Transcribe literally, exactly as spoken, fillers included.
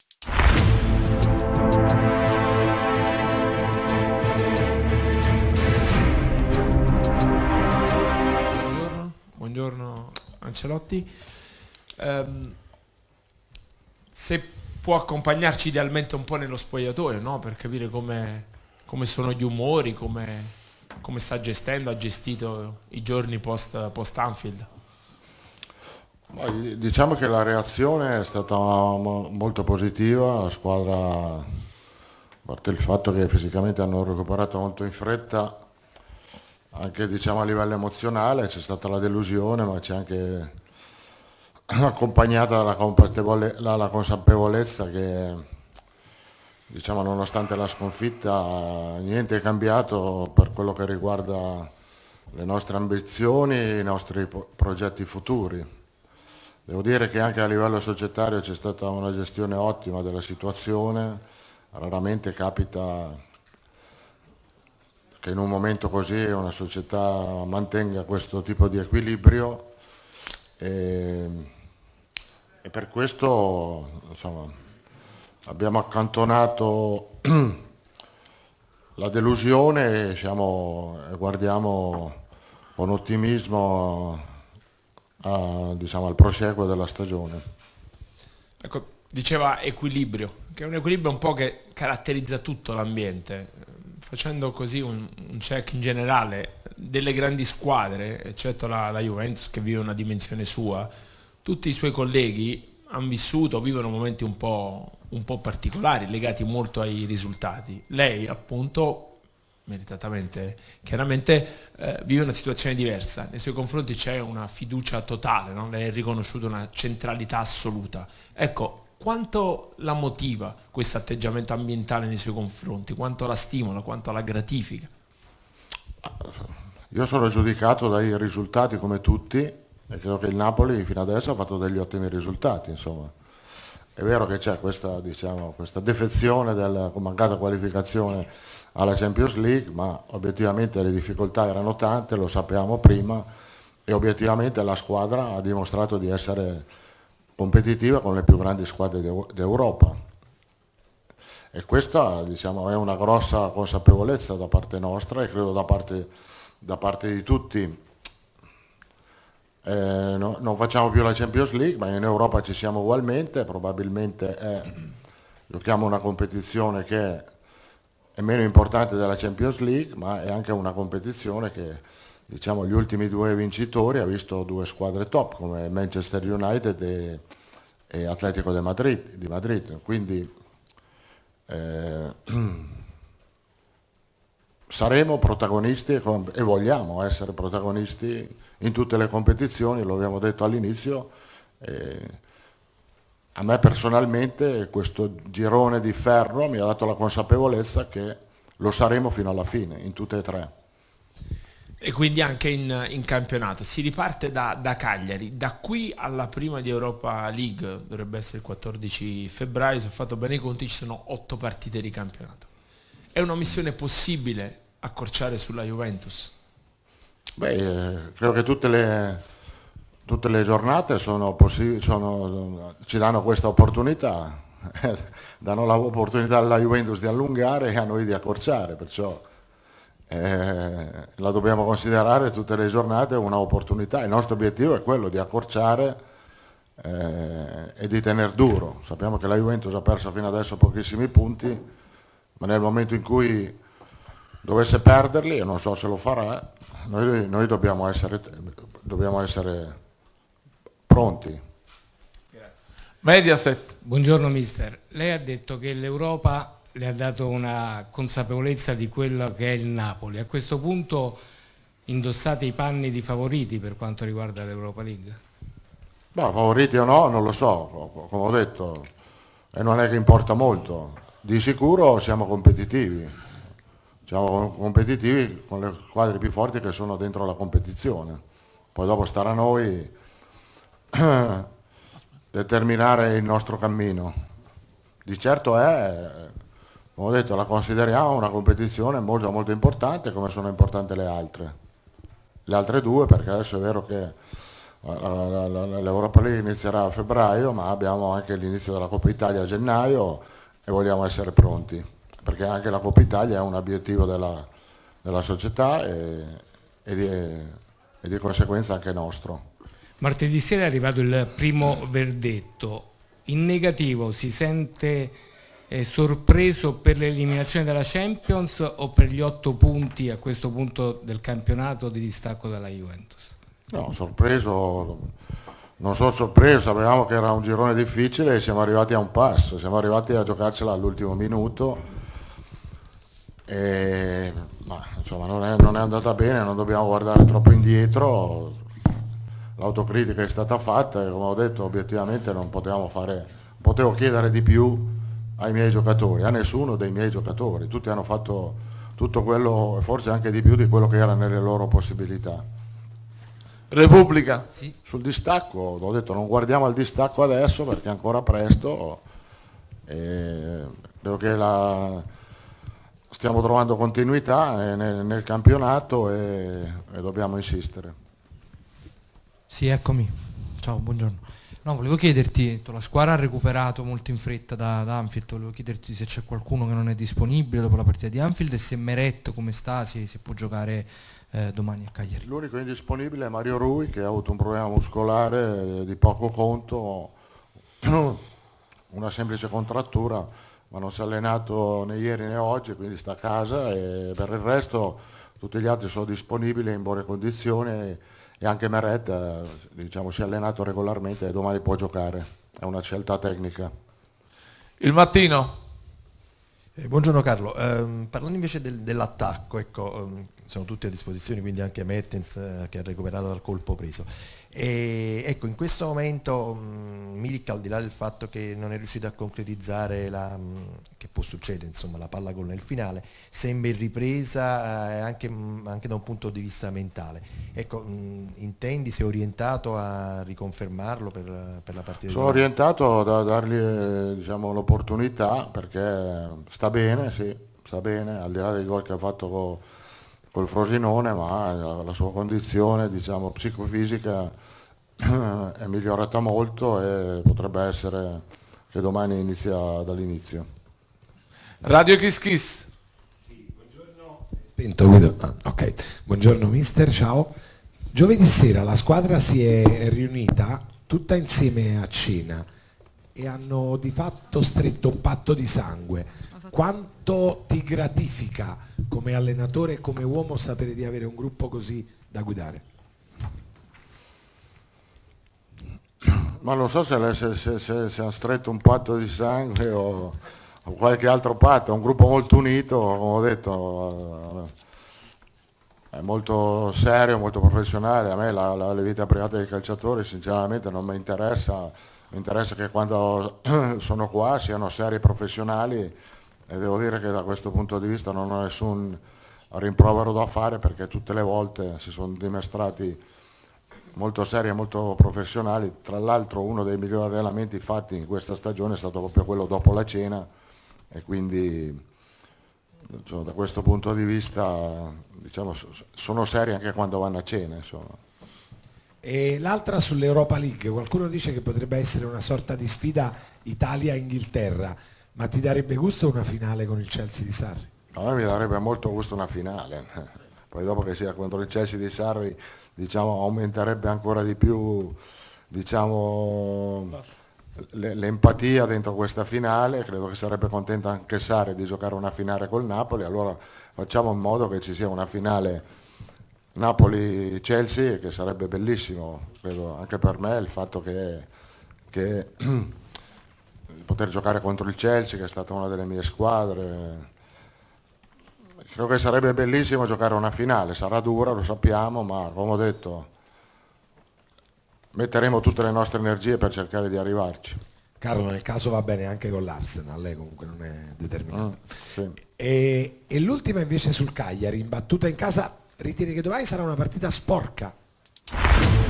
Buongiorno, buongiorno Ancelotti. Um, se può accompagnarci idealmente un po' nello spogliatoio, no? Per capire come, come sono gli umori, come, come sta gestendo, ha gestito i giorni post, post Anfield. Diciamo che la reazione è stata molto positiva, la squadra, a parte il fatto che fisicamente hanno recuperato molto in fretta, anche diciamo a livello emozionale c'è stata la delusione, ma c'è anche accompagnata dalla la consapevolezza che diciamo nonostante la sconfitta niente è cambiato per quello che riguarda le nostre ambizioni e i nostri progetti futuri. Devo dire che anche a livello societario c'è stata una gestione ottima della situazione, raramente capita che in un momento così una società mantenga questo tipo di equilibrio e, e per questo insomma, abbiamo accantonato la delusione e, siamo, e guardiamo con ottimismo a, diciamo, al proseguo della stagione. Ecco, diceva equilibrio, che è un equilibrio un po' che caratterizza tutto l'ambiente. Facendo così un, un check in generale delle grandi squadre, eccetto la, la Juventus che vive una dimensione sua, tutti i suoi colleghi hanno vissuto, vivono momenti un po', un po' particolari, legati molto ai risultati. Lei appunto, meritatamente, chiaramente, eh, vive una situazione diversa, nei suoi confronti c'è una fiducia totale, no? Lei è riconosciuta una centralità assoluta. Ecco, quanto la motiva questo atteggiamento ambientale nei suoi confronti? Quanto la stimola? Quanto la gratifica? Io sono giudicato dai risultati come tutti e credo che il Napoli fino adesso ha fatto degli ottimi risultati. Insomma. È vero che c'è questa, diciamo, questa defezione della mancata qualificazione alla Champions League, ma obiettivamente le difficoltà erano tante, lo sappiamo prima, e obiettivamente la squadra ha dimostrato di essere competitiva con le più grandi squadre d'Europa e questa diciamo, è una grossa consapevolezza da parte nostra e credo da parte, da parte di tutti. Eh, no, non facciamo più la Champions League, ma in Europa ci siamo ugualmente, probabilmente è, giochiamo una competizione che è meno importante della Champions League, ma è anche una competizione che diciamo gli ultimi due vincitori ha visto due squadre top come Manchester United e, e Atletico de Madrid, di Madrid, quindi eh, saremo protagonisti e, e vogliamo essere protagonisti in tutte le competizioni, lo abbiamo detto all'inizio. Eh, a me personalmente questo girone di ferro mi ha dato la consapevolezza che lo saremo fino alla fine, in tutte e tre. E quindi anche in, in campionato. Si riparte da, da Cagliari, da qui alla prima di Europa League, dovrebbe essere il quattordici febbraio, se ho fatto bene i conti ci sono otto partite di campionato. È una missione possibile accorciare sulla Juventus? Beh, eh, credo che tutte le, tutte le giornate sono sono, ci danno questa opportunità, danno l'opportunità alla Juventus di allungare e a noi di accorciare, perciò Eh, la dobbiamo considerare tutte le giornate una opportunità. Il nostro obiettivo è quello di accorciare eh, e di tenere duro. Sappiamo che la Juventus ha perso fino adesso pochissimi punti, ma nel momento in cui dovesse perderli, e non so se lo farà, noi, noi dobbiamo, essere, dobbiamo essere pronti. Mediaset. Buongiorno mister, lei ha detto che l'Europa le ha dato una consapevolezza di quello che è il Napoli. A questo punto indossate i panni di favoriti per quanto riguarda l'Europa League? No, favoriti o no, non lo so, come ho detto, e non è che importa molto. Di sicuro siamo competitivi, siamo competitivi con le squadre più forti che sono dentro la competizione. Poi dopo starà a noi determinare il nostro cammino. Di certo è... Come ho detto, la consideriamo una competizione molto molto importante, come sono importanti le altre. Le altre due, perché adesso è vero che L'Europa League inizierà a febbraio, ma abbiamo anche l'inizio della Coppa Italia a gennaio e vogliamo essere pronti, perché anche la Coppa Italia è un obiettivo della, della società e, e, di, e di conseguenza anche nostro. Martedì sera è arrivato il primo verdetto. In negativo si sente eh, sorpreso per l'eliminazione della Champions o per gli otto punti a questo punto del campionato di distacco dalla Juventus? No, sorpreso, non sono sorpreso, sapevamo che era un girone difficile e siamo arrivati a un passo, siamo arrivati a giocarcela all'ultimo minuto e ma, insomma non è, non è andata bene, non dobbiamo guardare troppo indietro. L'autocritica è stata fatta e come ho detto obiettivamente non potevamo fare, potevo chiedere di più ai miei giocatori, a nessuno dei miei giocatori, tutti hanno fatto tutto quello, forse anche di più di quello che era nelle loro possibilità. Repubblica. Sì. Sul distacco, ho detto non guardiamo al distacco adesso perché è ancora presto, e credo che la, stiamo trovando continuità nel, nel campionato e, e dobbiamo insistere. Sì, eccomi. Ciao, buongiorno. No, volevo chiederti, la squadra ha recuperato molto in fretta da, da Anfield, volevo chiederti se c'è qualcuno che non è disponibile dopo la partita di Anfield e se Meret come sta, se, se può giocare eh, domani a Cagliari. L'unico indisponibile è Mario Rui che ha avuto un problema muscolare di poco conto, una semplice contrattura, ma non si è allenato né ieri né oggi, quindi sta a casa e per il resto tutti gli altri sono disponibili in buone condizioni. E anche Meret diciamo, si è allenato regolarmente e domani può giocare, è una scelta tecnica. Il Mattino. Eh, buongiorno Carlo, eh, parlando invece del, dell'attacco, ecco, eh, sono tutti a disposizione, quindi anche Mertens eh, che ha recuperato dal colpo preso. E, ecco, in questo momento mh, Milik, al di là del fatto che non è riuscito a concretizzare la, mh, che può succedere, insomma, la palla gol nel finale, sembra in ripresa eh, anche, mh, anche da un punto di vista mentale. Ecco, mh, intendi, sei orientato a riconfermarlo per, per la partita? Sono di orientato da dargli diciamo, l'opportunità perché sta bene, sì, sta bene, al di là dei gol che ha fatto con col Frosinone, ma la, la sua condizione diciamo, psicofisica è migliorata molto e potrebbe essere che domani inizia dall'inizio. Radio Kiss Kiss. Sì, buongiorno. Spento Guido. Ah, ok. Buongiorno mister, ciao. Giovedì sera la squadra si è riunita tutta insieme a cena e hanno di fatto stretto un patto di sangue. Quanto ti gratifica come allenatore e come uomo sapere di avere un gruppo così da guidare? Ma non so se, se, se, se, se ha stretto un patto di sangue o, o qualche altro patto, è un gruppo molto unito, come ho detto, è molto serio, molto professionale. A me la, la, la vita privata dei calciatori sinceramente non mi interessa, mi interessa che quando sono qua siano seri e professionali. E devo dire che da questo punto di vista non ho nessun rimprovero da fare perché tutte le volte si sono dimostrati molto seri e molto professionali. Tra l'altro uno dei migliori allenamenti fatti in questa stagione è stato proprio quello dopo la cena e quindi cioè, da questo punto di vista diciamo, sono seri anche quando vanno a cena. Insomma. E l'altra sull'Europa League, qualcuno dice che potrebbe essere una sorta di sfida Italia-Inghilterra. Ma ti darebbe gusto una finale con il Chelsea di Sarri? A me mi darebbe molto gusto una finale, poi dopo che sia contro il Chelsea di Sarri diciamo, aumenterebbe ancora di più diciamo, l'empatia dentro questa finale, credo che sarebbe contento anche Sarri di giocare una finale col Napoli, allora facciamo in modo che ci sia una finale Napoli-Chelsea che sarebbe bellissimo, credo anche per me il fatto che, che poter giocare contro il Chelsea che è stata una delle mie squadre, credo che sarebbe bellissimo giocare una finale, sarà dura, lo sappiamo, ma come ho detto metteremo tutte le nostre energie per cercare di arrivarci. Carlo, nel caso va bene anche con l'Arsenal, lei comunque non è determinato. Mm, sì. E, e l'ultima invece sul Cagliari, imbattuta in casa, ritieni che domani sarà una partita sporca?